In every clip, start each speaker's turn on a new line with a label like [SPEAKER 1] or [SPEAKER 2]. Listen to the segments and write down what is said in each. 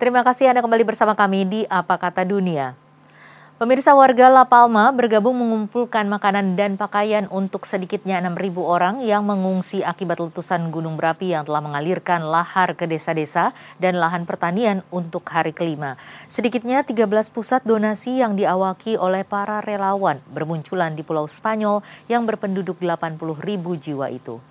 [SPEAKER 1] Terima kasih Anda kembali bersama kami di Apa Kata Dunia. Pemirsa, warga La Palma bergabung mengumpulkan makanan dan pakaian untuk sedikitnya 6.000 orang yang mengungsi akibat letusan gunung berapi yang telah mengalirkan lahar ke desa-desa dan lahan pertanian untuk hari kelima. Sedikitnya 13 pusat donasi yang diawaki oleh para relawan bermunculan di Pulau Spanyol yang berpenduduk 80.000 jiwa itu.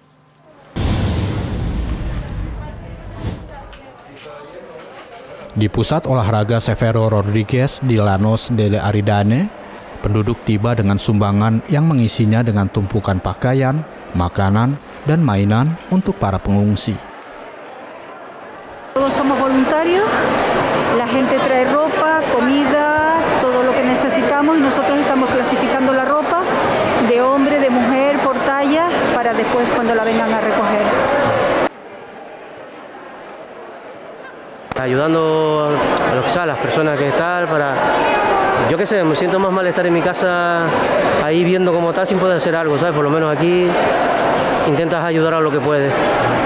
[SPEAKER 2] Di pusat olahraga Severo Rodriguez di Llanos de Aridane, penduduk tiba dengan sumbangan yang mengisinya dengan tumpukan pakaian, makanan, dan mainan untuk para pengungsi.
[SPEAKER 3] Todos somos voluntarios, la gente trae ropa, comida, todo lo que necesitamos y nosotros estamos clasificando la ropa de hombre, de mujer, por talla, para después cuando la vengan a recoger.
[SPEAKER 4] Ayudando a las personas que están para, yo qué sé, me siento más mal estar en mi casa ahí viendo cómo está sin poder hacer algo, ¿sabes? Por lo menos aquí intentas ayudar a lo que puedes.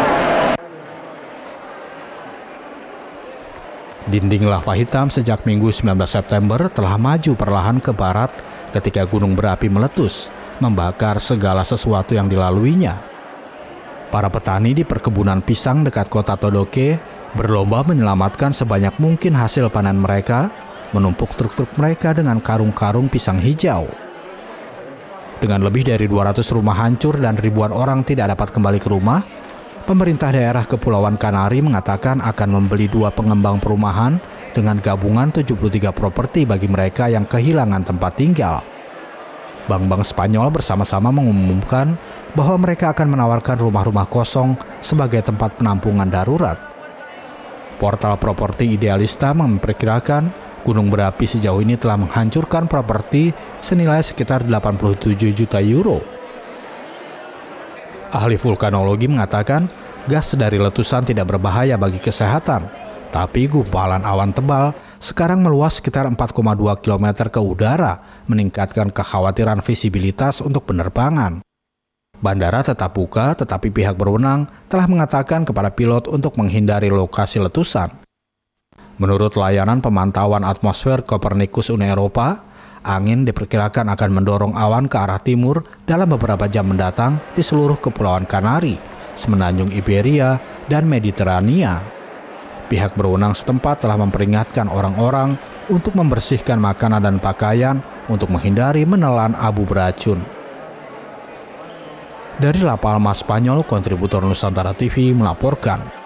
[SPEAKER 2] Dinding lava hitam sejak Minggu 19 September telah maju perlahan ke barat ketika gunung berapi meletus, membakar segala sesuatu yang dilaluinya. Para petani di perkebunan pisang dekat kota Todoque berlomba menyelamatkan sebanyak mungkin hasil panen mereka, menumpuk truk-truk mereka dengan karung-karung pisang hijau. Dengan lebih dari 200 rumah hancur dan ribuan orang tidak dapat kembali ke rumah, pemerintah daerah Kepulauan Kanari mengatakan akan membeli 2 pengembang perumahan dengan gabungan 73 properti bagi mereka yang kehilangan tempat tinggal. Bank-bank Spanyol bersama-sama mengumumkan bahwa mereka akan menawarkan rumah-rumah kosong sebagai tempat penampungan darurat. Portal Properti Idealista memperkirakan gunung berapi sejauh ini telah menghancurkan properti senilai sekitar 87 juta euro. Ahli vulkanologi mengatakan gas dari letusan tidak berbahaya bagi kesehatan, tapi gumpalan awan tebal sekarang meluas sekitar 4,2 km ke udara, meningkatkan kekhawatiran visibilitas untuk penerbangan. Bandara tetap buka, tetapi pihak berwenang telah mengatakan kepada pilot untuk menghindari lokasi letusan. Menurut layanan pemantauan atmosfer Copernicus Uni Eropa, angin diperkirakan akan mendorong awan ke arah timur dalam beberapa jam mendatang di seluruh Kepulauan Kanari, Semenanjung Iberia, dan Mediterania. Pihak berwenang setempat telah memperingatkan orang-orang untuk membersihkan makanan dan pakaian untuk menghindari menelan abu beracun. Dari La Palma, Spanyol, kontributor Nusantara TV melaporkan.